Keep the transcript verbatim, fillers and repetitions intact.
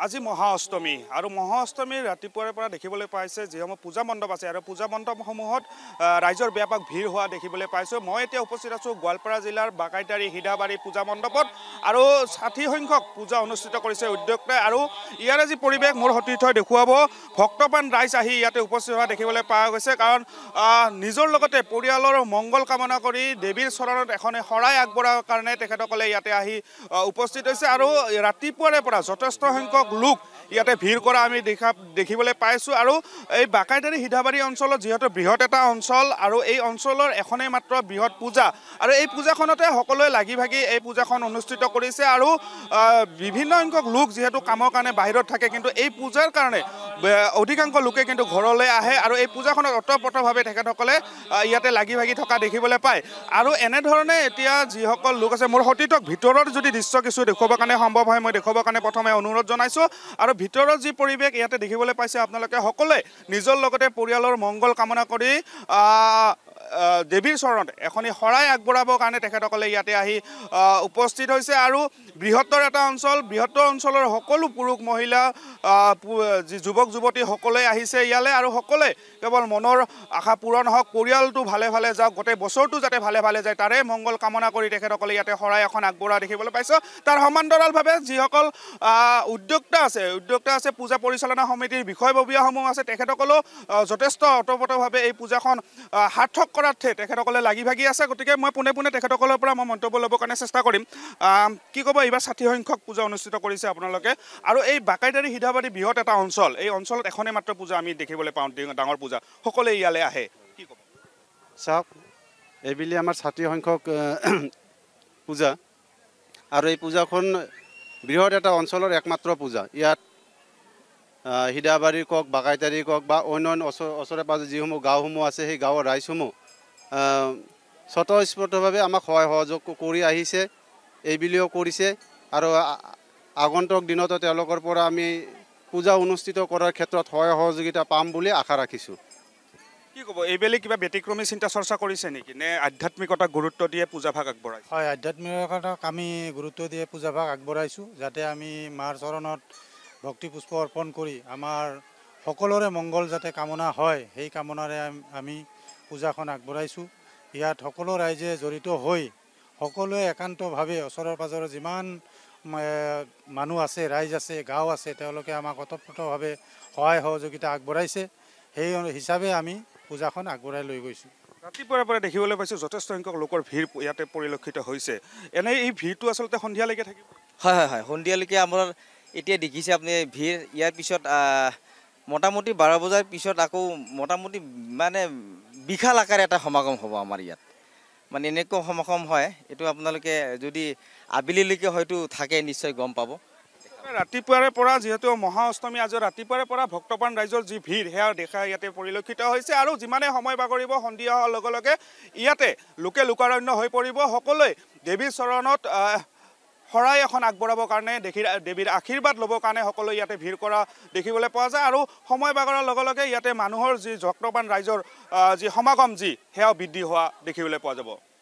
আজি মহা অষ্টমী আৰু মহা অষ্টমীৰ ৰাতিপুৱাৰ পৰা দেখিবলৈ পাইছে যিসমূহ পূজা মণ্ডপ আছে আৰু পূজা মণ্ডপসমূহত ৰাইজৰ ব্যাপক ভিৰ হোৱা দেখিবলৈ পাইছোঁ। মই এতিয়া উপস্থিত আছোঁ গোৱালপাৰা জিলাৰ বাকাইতাৰী হিদাবাৰী পূজা মণ্ডপত আৰু ষাঠি সংখ্যক পূজা অনুষ্ঠিত কৰিছে উদ্যোক্তাই আৰু ইয়াৰে যি পৰিৱেশ মোৰ সতীৰ্থই দেখুৱাব। ভক্তপ্ৰাণ ৰাইজ আহি ইয়াতে উপস্থিত হোৱা দেখিবলৈ পোৱা গৈছে, কাৰণ নিজৰ লগতে পৰিয়ালৰ মংগল কামনা কৰি দেৱীৰ চৰণত এখন শৰাই আগবঢ়াৰ কাৰণে তেখেতসকলে ইয়াতে আহি উপস্থিত হৈছে আৰু ৰাতিপুৱাৰে পৰা যথেষ্ট সংখ্যক লোক ইয়াতে ভিৰ কৰা আমি দেখা দেখিবলৈ পাইছোঁ। আৰু এই বাকাইতাৰী হিদাবাৰী অঞ্চলত যিহেতু বৃহৎ এটা অঞ্চল আৰু এই অঞ্চলৰ এখনেই মাত্ৰ বৃহৎ পূজা আৰু এই পূজাখনতে সকলোৱে লাগি ভাগি এই পূজাখন অনুষ্ঠিত কৰিছে আৰু বিভিন্ন সংখ্যক লোক যিহেতু কামৰ কাৰণে বাহিৰত থাকে, কিন্তু এই পূজাৰ কাৰণে অধিকাংশ লোকে কিন্তু ঘৰলৈ আহে আৰু এই পূজাখনত অতঃপ্ৰতভাৱে তেখেতসকলে ইয়াতে লাগি ভাগি থকা দেখিবলৈ পায়। আৰু এনেধৰণে এতিয়া যিসকল লোক আছে, মোৰ সতীৰ্থক ভিতৰৰ যদি দৃশ্য কিছু দেখুৱাবৰ কাৰণে সম্ভৱ হয় মই দেখুৱাবৰ কাৰণে প্ৰথমে অনুৰোধ জনাইছোঁ। আৰু ভিতৰৰ যি পৰিৱেশ ইয়াতে দেখিবলৈ পাইছে আপোনালোকে সকলোৱে নিজৰ লগতে পৰিয়ালৰ মংগল কামনা কৰি দেৱীৰ চৰণত এখনি শৰাই আগবঢ়াবৰ কাৰণে তেখেতসকলে ইয়াতে আহি উপস্থিত হৈছে। আৰু বৃহত্তৰ এটা অঞ্চল, বৃহত্তৰ অঞ্চলৰ সকলো পুৰুষ মহিলা যি যুৱক যুৱতী সকলোৱে আহিছে ইয়ালৈ আৰু সকলোৱে কেৱল মনৰ আশা পূৰণ হওক, পৰিয়ালটো ভালে ভালে যাওক, গোটেই বছৰটো যাতে ভালে ভালে যায় তাৰে মংগল কামনা কৰি তেখেতসকলে ইয়াতে শৰাই এখন আগবঢ়োৱা দেখিবলৈ পাইছোঁ। তাৰ সমান্তৰালভাৱে যিসকল উদ্যোক্তা আছে উদ্যোক্তা আছে পূজা পৰিচালনা সমিতিৰ বিষয়ববীয়াসমূহ আছে, তেখেতসকলেও যথেষ্ট অতঃপ্ৰতভাৱে এই পূজাখন সাৰ্থক কৰাতহে তেখেতসকলে লাগি ভাগি আছে। গতিকে মই পোনে পোনে তেখেতসকলৰ পৰা মই মন্তব্য ল'বৰ কাৰণে চেষ্টা কৰিম। কি ক'ব, এইবাৰ ষাঠি সংখ্যক পূজা অনুষ্ঠিত কৰিছে আপোনালোকে আৰু এই বাকাইতাৰী হিদাবাৰী বৃহৎ এটা অঞ্চল, এই অঞ্চলত এখনেই মাত্ৰ পূজা আমি দেখিবলৈ পাওঁ, ডাঙৰ পূজা, সকলোৱে ইয়ালৈ আহে, কি ক'ব? চাওক, এইবুলি আমাৰ ষাঠি সংখ্যক পূজা আৰু এই পূজাখন বৃহৎ এটা অঞ্চলৰ একমাত্ৰ পূজা। ইয়াত হিদাবাৰী কওক, বাকাইতাৰী কওক বা অন্য অন্য ওচৰে পাঁজৰে যিসমূহ গাঁওসমূহ আছে সেই গাঁৱৰ ৰাইজসমূহ স্বতঃস্ফূৰ্তভাৱে আমাক সহায় সহযোগ কৰি আহিছে, এইবুলিও কৰিছে আৰু আগন্তুক দিনতো তেওঁলোকৰ পৰা আমি পূজা অনুষ্ঠিত কৰাৰ ক্ষেত্ৰত সহায় সহযোগিতা পাম বুলি আশা ৰাখিছোঁ। কি ক'ব, এইবেলি কিবা ব্যতিক্ৰমী চিন্তা চৰ্চা কৰিছে নেকি, নে আধ্যাত্মিকতাক গুৰুত্ব দিয়ে পূজাভাগ আগবঢ়াইছে? হয়, আধ্যাত্মিকতাক আমি গুৰুত্ব দিয়ে পূজাভাগ আগবঢ়াইছোঁ, যাতে আমি মাৰ চৰণত ভক্তি পুষ্প অৰ্পণ কৰি আমাৰ সকলোৰে মংগল যাতে কামনা হয় সেই কামনাৰে আমি পূজাখন আগবঢ়াইছোঁ। ইয়াত সকলো ৰাইজে জড়িত হৈ সকলোৱে একান্তভাৱে ওচৰৰ পাজৰৰ যিমান মানুহ আছে, ৰাইজ আছে, গাঁও আছে, তেওঁলোকে আমাক ওতঃপ্ৰোতভাৱে সহায় সহযোগিতা আগবঢ়াইছে। সেই হিচাপে আমি পূজাখন আগবঢ়াই লৈ গৈছোঁ। ৰাতিপুৱাৰ পৰা দেখিবলৈ পাইছোঁ যথেষ্ট সংখ্যক লোকৰ ভিৰ ইয়াতে পৰিলক্ষিত হৈছে। এনেই এই ভিৰটো আচলতে সন্ধিয়ালৈকে থাকিব? হয় হয় হয়, সন্ধিয়ালৈকে আমাৰ এতিয়া দেখিছে আপুনি ভিৰ। ইয়াৰ পিছত মোটামুটি বাৰ বজাৰ পিছত আকৌ মোটামুটি মানে বিশাল আকাৰে এটা সমাগম হ'ব আমাৰ ইয়াত। মানে এনেকুৱা সমাগম হয়, এইটো আপোনালোকে যদি আবেলিলৈকে হয়তো থাকে নিশ্চয় গম পাব। ৰাতিপুৱাৰে পৰা যিহেতু মহা অষ্টমী, আজি ৰাতিপুৱাৰে পৰা ভক্তপ্ৰাণ ৰাইজৰ যি ভিৰ সেয়া দেখা ইয়াতে পৰিলক্ষিত হৈছে আৰু যিমানে সময় বাগৰিব সন্ধিয়া হোৱাৰ লগে লগে ইয়াতে লোকে লোকাৰণ্য হৈ পৰিব। সকলোৱে দেৱীৰ চৰণত শৰাই এখন আগবঢ়াবৰ কাৰণে দেখি দেৱীৰ আশীৰ্বাদ ল'বৰ কাৰণে সকলোৱে ইয়াতে ভিৰ কৰা দেখিবলৈ পোৱা যায় আৰু সময় বাগৰাৰ লগে লগে ইয়াতে মানুহৰ যি ভক্তপ্ৰাণ ৰাইজৰ যি সমাগম যি সেয়াও বৃদ্ধি হোৱা দেখিবলৈ পোৱা যাব।